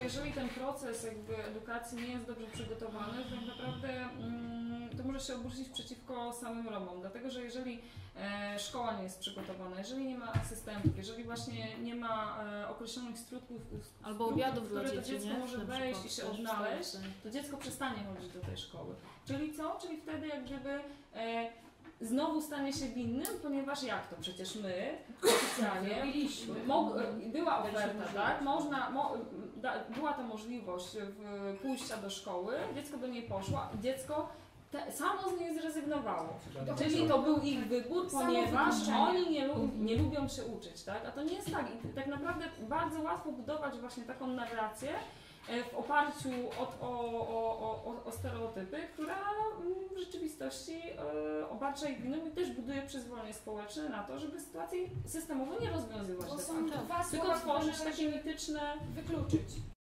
Jeżeli ten proces edukacji nie jest dobrze przygotowany, to tak naprawdę to może się obrócić przeciwko samym Romom, dlatego że jeżeli szkoła nie jest przygotowana, jeżeli nie ma asystentów, jeżeli właśnie nie ma określonych struktur albo obiadów które dla to dzieci, dziecko może wejść i się odnaleźć, to dziecko przestanie chodzić do tej szkoły. Czyli co? Czyli wtedy jak gdyby znowu stanie się winnym, ponieważ jak to? Przecież my oficjalnie była oferta, tak? Była ta możliwość pójścia do szkoły, dziecko do niej poszło, dziecko samo z niej zrezygnowało. Czyli to był ich wybór, ponieważ oni nie lubią się uczyć, tak? A to nie jest tak. I tak naprawdę bardzo łatwo budować właśnie taką narrację w oparciu o stereotypy, która w rzeczywistości obarcza ich winą i też buduje przyzwolenie społeczne na to, żeby sytuacji systemowo nie rozwiązywać, tylko tworzyć takie mityczne, wykluczyć.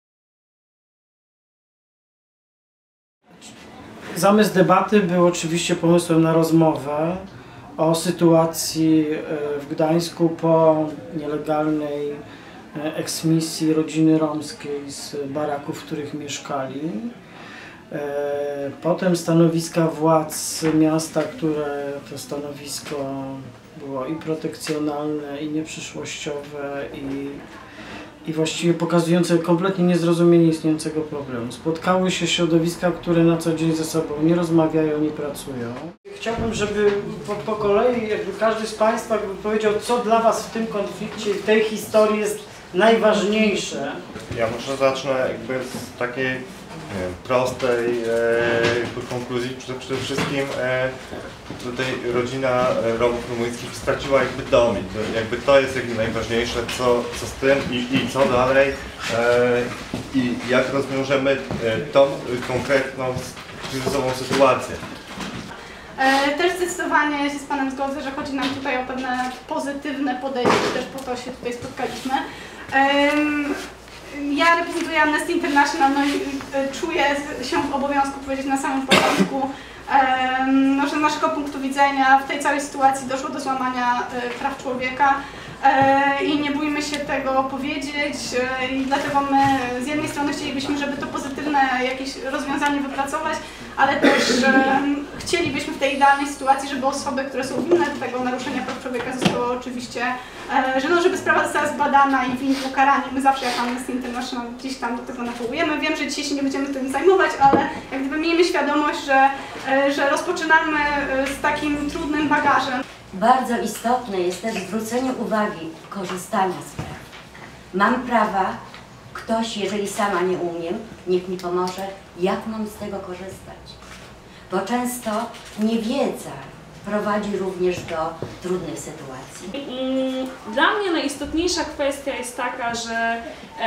Zamysł debaty był oczywiście pomysłem na rozmowę o sytuacji w Gdańsku po nielegalnej eksmisji rodziny romskiej z baraków, w których mieszkali. Potem stanowiska władz miasta, które to stanowisko było i protekcjonalne, i nieprzyszłościowe, i właściwie pokazujące kompletnie niezrozumienie istniejącego problemu. Spotkały się środowiska, które na co dzień ze sobą nie rozmawiają, nie pracują. Chciałbym, żeby po kolei każdy z Państwa powiedział, co dla Was w tym konflikcie, w tej historii jest najważniejsze. Ja może zacznę z takiej prostej konkluzji. Przede wszystkim tutaj rodzina Romów rumuńskich straciła dom. To jest najważniejsze, co z tym i co dalej i jak rozwiążemy tą konkretną, kryzysową sytuację. Też zdecydowanie się z Panem zgodzę, że chodzi nam tutaj o pewne pozytywne podejście, też po to się tutaj spotkaliśmy. Ja reprezentuję Amnesty International, no i czuję się w obowiązku powiedzieć na samym początku, że z naszego punktu widzenia w tej całej sytuacji doszło do złamania praw człowieka i nie bójmy się tego powiedzieć i dlatego my z jednej strony chcielibyśmy, żeby to pozytywne jakieś rozwiązanie wypracować, ale też chcielibyśmy w tej idealnej sytuacji, żeby osoby, które są winne tego naruszenia praw człowieka zostały oczywiście, żeby sprawa została zbadana i winni ukarani. My zawsze jako Amnesty International gdzieś tam do tego nawołujemy. Wiem, że dzisiaj się nie będziemy tym zajmować, ale jak gdyby miejmy świadomość, że rozpoczynamy z takim trudnym bagażem. Bardzo istotne jest też zwrócenie uwagi korzystania z praw. Mam prawa, ktoś, jeżeli sama nie umiem, niech mi pomoże, jak mam z tego korzystać. Bo często niewiedza prowadzi również do trudnych sytuacji. Dla mnie najistotniejsza kwestia jest taka, że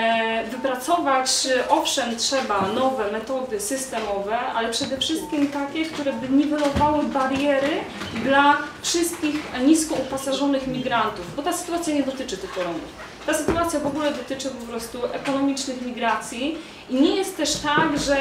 wypracować, owszem, trzeba nowe metody systemowe, ale przede wszystkim takie, które by niwelowały bariery dla wszystkich nisko uposażonych migrantów, bo ta sytuacja nie dotyczy tylko Romów. Ta sytuacja w ogóle dotyczy po prostu ekonomicznych migracji i nie jest też tak, że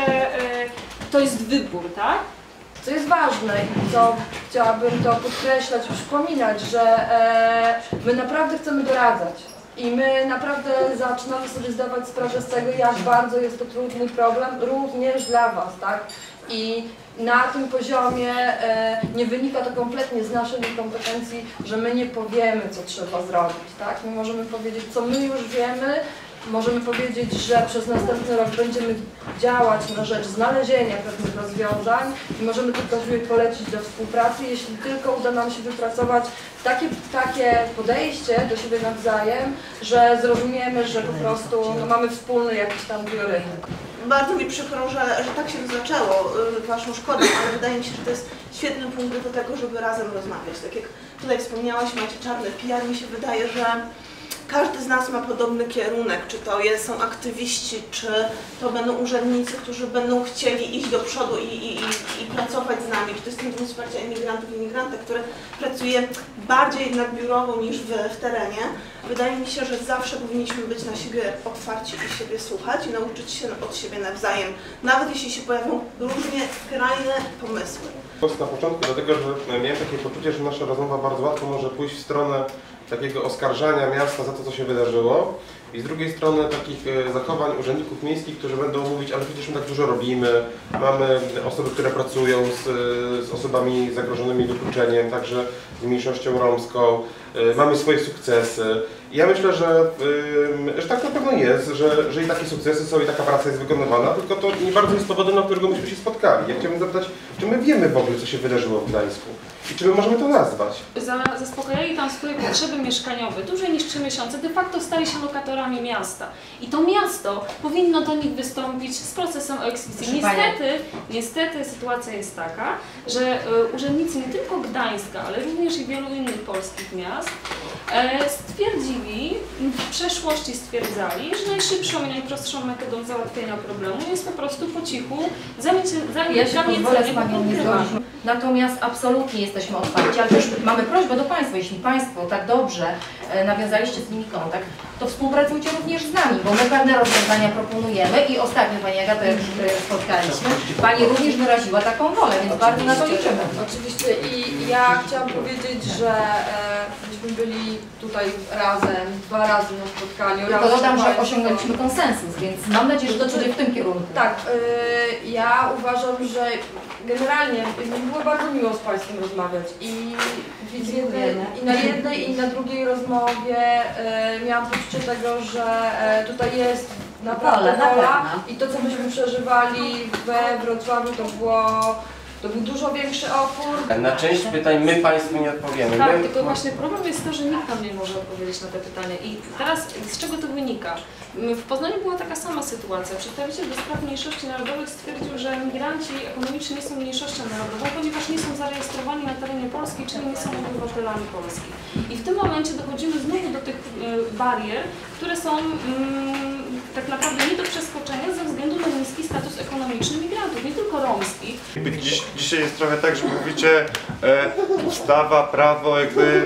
to jest wybór, tak? Co jest ważne i co chciałabym to podkreślać, przypominać, że my naprawdę chcemy doradzać i my naprawdę zaczynamy sobie zdawać sprawę z tego, jak bardzo jest to trudny problem również dla Was, tak? I na tym poziomie nie wynika to kompletnie z naszej kompetencji, że my nie powiemy, co trzeba zrobić, tak? My możemy powiedzieć, co my już wiemy. Możemy powiedzieć, że przez następny rok będziemy działać na rzecz znalezienia pewnych rozwiązań i możemy tylko polecić do współpracy, jeśli tylko uda nam się wypracować takie podejście do siebie nawzajem, że zrozumiemy, że po prostu mamy wspólny jakiś tam priorytet. Bardzo mi przykro, że tak się zaczęło, Waszą szkodą, ale wydaje mi się, że to jest świetny punkt do tego, żeby razem rozmawiać. Tak jak tutaj wspomniałaś, macie czarny PR, mi się wydaje, że każdy z nas ma podobny kierunek, czy to są aktywiści, czy to będą urzędnicy, którzy będą chcieli iść do przodu i pracować z nami, czy to jest Centrum Wsparcia Imigrantów i Imigrantek, które pracuje bardziej jednak biurowo niż w terenie. Wydaje mi się, że zawsze powinniśmy być na siebie otwarci i siebie słuchać i nauczyć się od siebie nawzajem, nawet jeśli się pojawią różnie skrajne pomysły. Na początku, dlatego że miałem takie poczucie, że nasza rozmowa bardzo łatwo może pójść w stronę takiego oskarżania miasta za to, co się wydarzyło. I z drugiej strony takich zachowań urzędników miejskich, którzy będą mówić, ale przecież my tak dużo robimy, mamy osoby, które pracują z osobami zagrożonymi wykluczeniem, także z mniejszością romską, mamy swoje sukcesy. I ja myślę, że tak na pewno jest, że i takie sukcesy są i taka praca jest wykonywana, tylko to nie bardzo jest powodem, na którego myśmy się spotkali. Ja chciałbym zapytać, czy my wiemy w ogóle, co się wydarzyło w Gdańsku? I czy my możemy to nazwać? Zaspokajali tam swoje potrzeby mieszkaniowe dłużej niż 3 miesiące, de facto stali się lokatorami miasta. I to miasto powinno do nich wystąpić z procesem o eksmisji. Niestety sytuacja jest taka, że urzędnicy nie tylko Gdańska, ale również i wielu innych polskich miast stwierdzili, w przeszłości stwierdzali, że najszybszą i najprostszą metodą załatwienia problemu jest po prostu po cichu zamiecenie problemu. Natomiast absolutnie jesteśmy otwarci, ale też mamy prośbę do Państwa, jeśli Państwo tak dobrze nawiązaliście z nimi kontakt, to współpracujcie również z nami, bo my pewne rozwiązania proponujemy i ostatnio Pani Agata, jak spotkaliśmy, Pani również wyraziła taką wolę, więc bardzo na to liczymy. Oczywiście i ja chciałam powiedzieć, że myśmy byli tutaj razem, 2 razy na spotkaniu. Tylko dodam, że osiągnęliśmy konsensus, więc mam nadzieję, że to będzie w tym kierunku. Tak, ja uważam, że generalnie mi było bardzo miło z Państwem rozmawiać i na jednej i na drugiej rozmowie miałam poczucie tego, że tutaj jest naprawdę wola i to, co myśmy przeżywali we Wrocławiu, to był dużo większy opór. Na część pytań my Państwu nie odpowiemy. Tak, tylko właśnie problem jest to, że nikt nam nie może odpowiedzieć na te pytania. I teraz z czego to wynika? W Poznaniu była taka sama sytuacja. Przedstawiciel do spraw mniejszości narodowych stwierdził, że migranci ekonomiczni nie są mniejszością narodową, ponieważ nie są zarejestrowani na terenie Polski, czyli nie są obywatelami Polski. I w tym momencie dochodzimy znowu do tych barier, które są tak naprawdę nie do przeskoczenia ze względu na niski status ekonomiczny migrantów, nie tylko romskich. Dzisiaj jest trochę tak, że mówicie ustawa, prawo jakby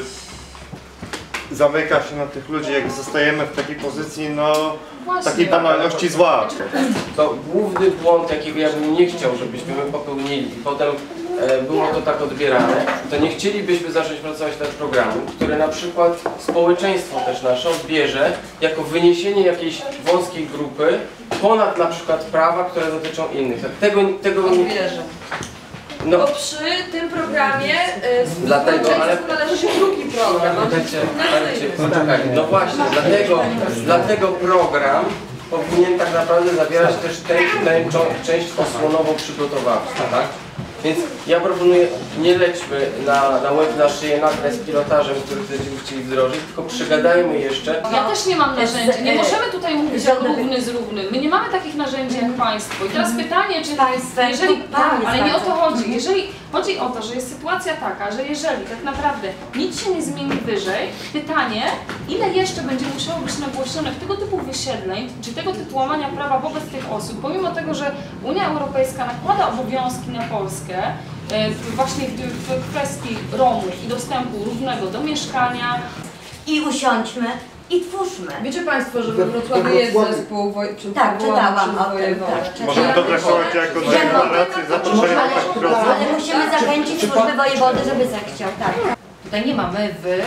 zamyka się na tych ludzi, jak zostajemy w takiej pozycji, no takiej banalności zła. To główny błąd, jakiego ja bym nie chciał, żebyśmy my popełnili i potem było to tak odbierane, to nie chcielibyśmy zacząć pracować nad programem, który na przykład społeczeństwo też nasze odbierze jako wyniesienie jakiejś wąskiej grupy ponad na przykład prawa, które dotyczą innych. Tego odbierze. No, bo przy tym programie dlatego, ale należy się drugi program. Poczekaj, no właśnie, dlatego program powinien tak naprawdę zawierać też tę część osłonową przygotowawczą, tak? Więc ja proponuję, nie lećmy na łeb na szyję nakres pilotażem, który będziemy chcieli wdrożyć, tylko przegadajmy jeszcze. Ja też nie mam narzędzi, nie możemy tutaj mówić jak równy z równym. My nie mamy takich narzędzi jak Państwo. I teraz pytanie, czy jeżeli, ale nie o to chodzi. Jeżeli chodzi o to, że jest sytuacja taka, że jeżeli tak naprawdę nic się nie zmieni wyżej, pytanie, ile jeszcze będzie musiało być nagłośnionych tego typu wysiedleń, czy tego typu łamania prawa wobec tych osób, pomimo tego, że Unia Europejska nakłada obowiązki na Polskę, właśnie w kwestii Romów i dostępu równego do mieszkania. I usiądźmy i twórzmy. Wiecie Państwo, że we Wrocławiu jest zespół tak, czytałam o tym. Może to traktować jako deklarację zaproszenia tak prosto. Ale musimy zachęcić służby wojewody, żeby zechciał. Tak. Tutaj nie ma my, wy.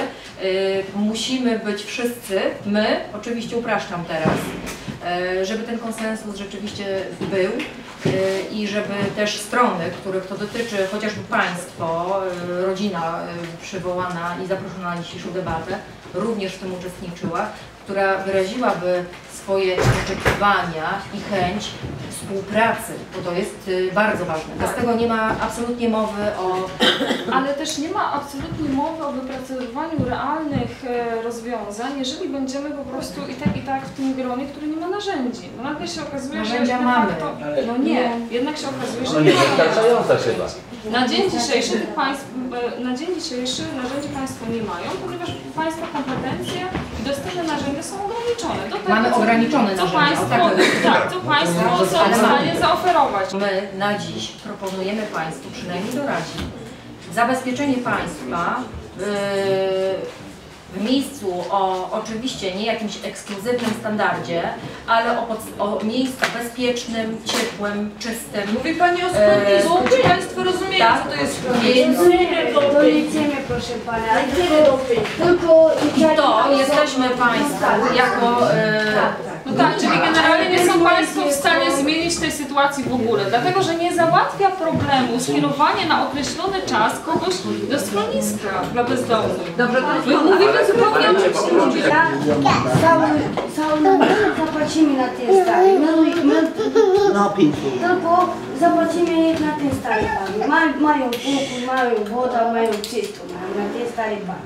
Musimy być wszyscy, my, oczywiście upraszczam teraz, żeby ten konsensus rzeczywiście był i żeby też strony, których to dotyczy, chociażby Państwo, rodzina przywołana i zaproszona na dzisiejszą debatę, również w tym uczestniczyła, która wyraziłaby swoje oczekiwania i chęć współpracy, bo to jest bardzo ważne. Bez tego nie ma absolutnie mowy o... Ale też nie ma absolutnie mowy o wypracowywaniu realnych rozwiązań, jeżeli będziemy po prostu i tak w tym gronie, który nie ma narzędzi. Bo nagle się okazuje, że de facto... No nie, jednak się okazuje, że nie ma. Na dzień dzisiejszy narzędzi Państwo nie mają, ponieważ Państwa kompetencje i dostępne narzędzia są ograniczone. Do tego, mamy ograniczone narzędzia. Co Państwo są w stanie zaoferować. My na dziś proponujemy Państwu, przynajmniej doradzić, zabezpieczenie Państwa w miejscu o oczywiście nie jakimś ekskluzywnym standardzie, ale o miejscu bezpiecznym, ciepłym, czystym. Mówi Pani o schroniskku, czy Państwo rozumieją, tak, co to jest więc To jedziemy, proszę Pana, tylko to jesteśmy Państwu jako... No tak, czyli generalnie nie są Państwo w stanie zmienić tej sytuacji w ogóle, dlatego że nie załatwia problemu skierowanie na określony czas kogoś do schroniska dla bezdomnych. Dobrze, My mówimy zupełnie o czymś innym. Całą zapłacimy na ten stary. Tylko zapłacimy na ten stary bank. Mają pokój, mają wodę, mają czysto na ten stary bank.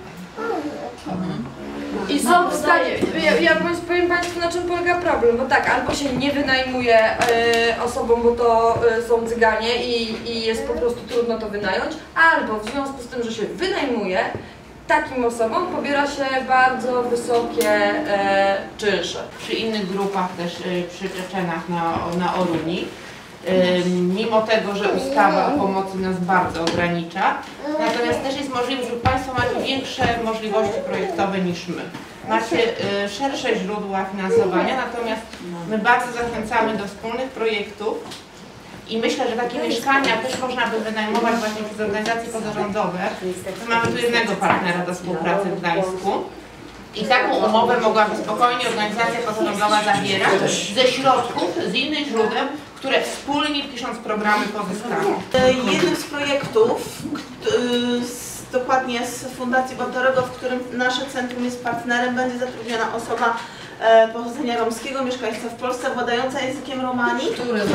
I są w stanie, ja powiem Państwu, na czym polega problem, bo tak, albo się nie wynajmuje osobom, bo to są cyganie i jest po prostu trudno to wynająć, albo w związku z tym, że się wynajmuje, takim osobom pobiera się bardzo wysokie czynsze. Przy innych grupach też, przy Czeczenach na Oruni. Mimo tego, że ustawa o pomocy nas bardzo ogranicza, natomiast też jest możliwe, że Państwo macie większe możliwości projektowe niż my. Macie szersze źródła finansowania, natomiast my bardzo zachęcamy do wspólnych projektów i myślę, że takie mieszkania też można by wynajmować właśnie przez organizacje pozarządowe. Mamy tu jednego partnera do współpracy w Gdańsku. I taką umowę mogłaby spokojnie organizacja pozarządowa zawierać ze środków, z innych źródeł, które wspólnie pisząc programy pozyskają. Jednym z projektów, dokładnie z Fundacji Bontorego, w którym nasze centrum jest partnerem, będzie zatrudniona osoba pochodzenia romskiego, mieszkająca w Polsce, władająca językiem romani,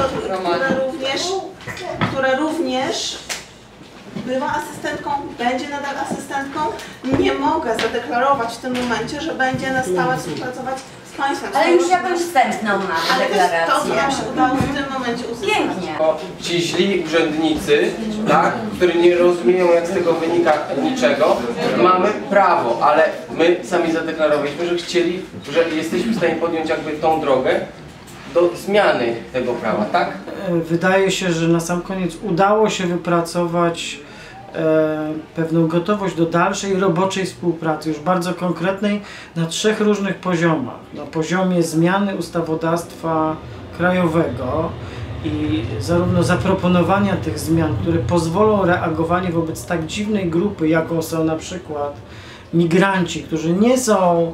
która również była asystentką, będzie nadal asystentką. Nie mogę zadeklarować w tym momencie, że będzie na stałe współpracować z Państwem. Ale już jakąś wstępną mamy deklarację. To, co nam się udało w tym momencie uzyskać. Pięknie. Ci źli urzędnicy, tak, którzy nie rozumieją, jak z tego wynika niczego, mamy prawo, ale my sami zadeklarowaliśmy, że że jesteśmy w stanie podjąć jakby tą drogę do zmiany tego prawa, tak? Wydaje się, że na sam koniec udało się wypracować pewną gotowość do dalszej roboczej współpracy, już bardzo konkretnej, na 3 różnych poziomach. Na poziomie zmiany ustawodawstwa krajowego i zarówno zaproponowania tych zmian, które pozwolą reagowanie wobec tak dziwnej grupy, jaką są na przykład migranci, którzy nie są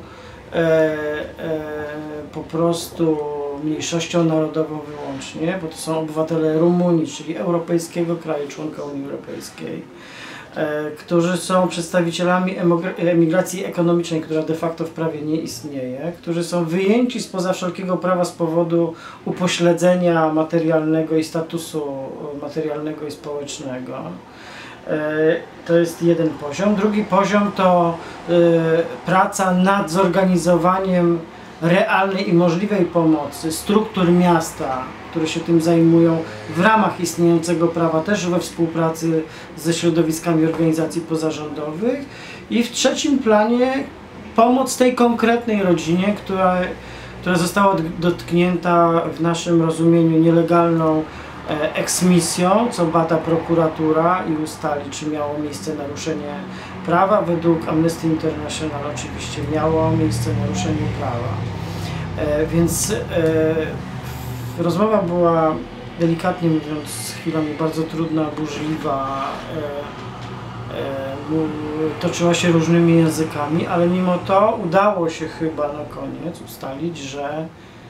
po prostu mniejszością narodową wyłącznie, bo to są obywatele Rumunii, czyli europejskiego kraju, członka Unii Europejskiej, którzy są przedstawicielami emigracji ekonomicznej, która de facto w prawie nie istnieje, którzy są wyjęci spoza wszelkiego prawa z powodu upośledzenia materialnego i statusu materialnego i społecznego. To jest jeden poziom. Drugi poziom to praca nad zorganizowaniem realnej i możliwej pomocy struktur miasta, które się tym zajmują w ramach istniejącego prawa, też we współpracy ze środowiskami organizacji pozarządowych. I w trzecim planie pomoc tej konkretnej rodzinie, która została dotknięta w naszym rozumieniu nielegalną eksmisją, co bada prokuratura i ustali, czy miało miejsce naruszenie prawa. Według Amnesty International oczywiście miało miejsce naruszenie prawa. Więc rozmowa była, delikatnie mówiąc, chwilami bardzo trudna, burzliwa, toczyła się różnymi językami, ale mimo to udało się chyba na koniec ustalić, że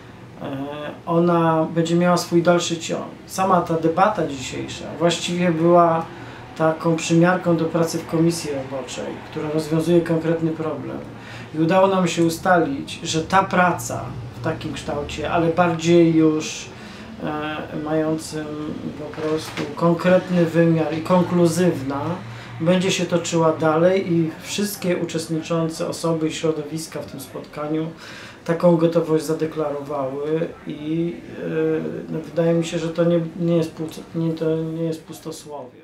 ona będzie miała swój dalszy ciąg. Sama ta debata dzisiejsza właściwie była taką przymiarką do pracy w komisji roboczej, która rozwiązuje konkretny problem. I udało nam się ustalić, że ta praca w takim kształcie, ale bardziej już mającym po prostu konkretny wymiar i konkluzywna, będzie się toczyła dalej i wszystkie uczestniczące osoby i środowiska w tym spotkaniu taką gotowość zadeklarowały i wydaje mi się, że to nie jest pustosłowie.